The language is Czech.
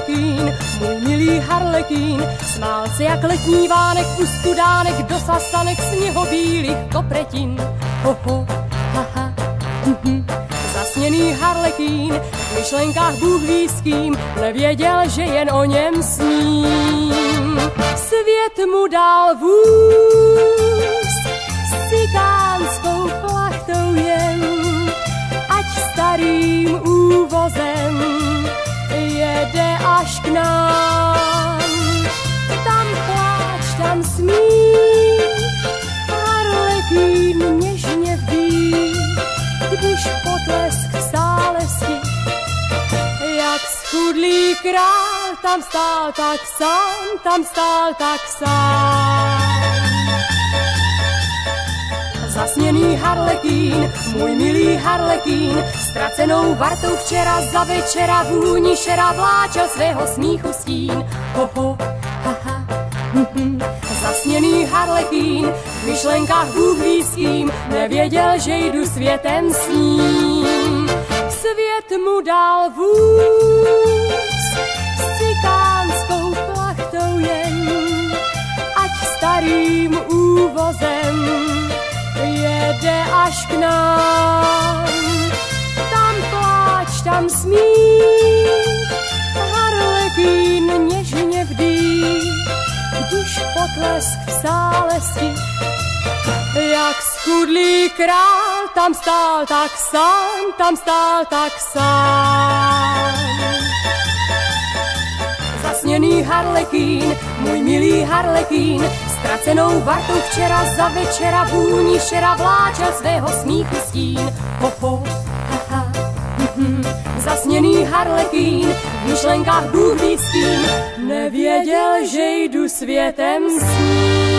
harlekín, můj milý harlekín, smál se jak letní vánek u studánek do sasanek sněhobílých kopretin. Ho, haha, Zasněný harlekín, v myšlenkách Bůh ví s kým, nevěděl, že jen o něm sním. Svět mu dal vůz s cikánskou plachtou jen, ať starým úvozem jede až k nám. Tam pláč, tam smích, harlekín něžně vdých, když potlesk v sálesti, jak schudlý král, tam stál tak sám, tam stál tak sám. Zasněný harlekín, můj milý harlekín, ztracenou vartou včera za večera vůni šera vláčel svého smíchu stín. Ho, haha, Zasněný harlekín, v myšlenkách Bůh ví s kým, nevěděl, že jdu světem s ním. Svět mu dal vůz s cikánskou plachtou jen, ať starým úvozem jede až k nám. Tam pláč, tam smích, harlekín něžně vdých, když potlesk v sálesti, jak schudlý král, tam stál tak sám, tam stál tak sám. Zasněný harlekín, můj milý harlekín, ztracenou vartou včera za večera vůni šera vláčel svého smíchu stín. Ho, haha, Zasněný harlekín, v myšlenkách Bůh ví s kým, nevěděl, že jdu světem s ním.